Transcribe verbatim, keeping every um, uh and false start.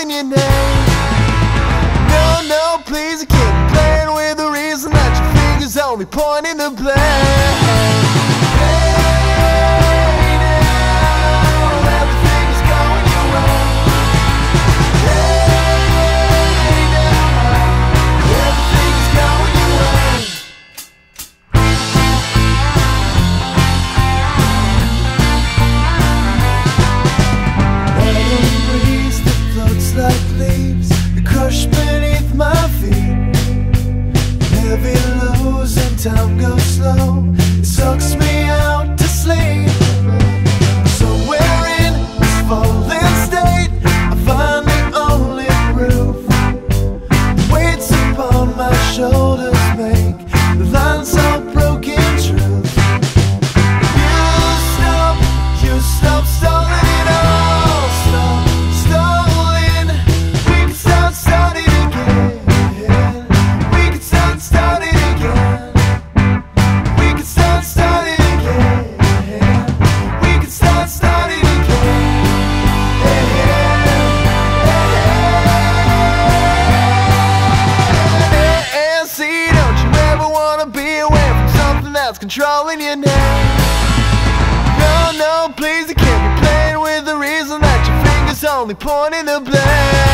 controlling your name. No, no, please, you can't be playing with the reason that your fingers only pointing to blame. Like leaves that crush beneath my feet, heavy lows and time goes slow. It sucks me out to sleep. Somewhere in this fallen state, I find the only proof. The weights upon my shoulders make the lines of broken truth. You stop, you stop stalling it all. Stop. Controlling your name. No, no, please, you can't be playing with the reason that your fingers only pointing to blame.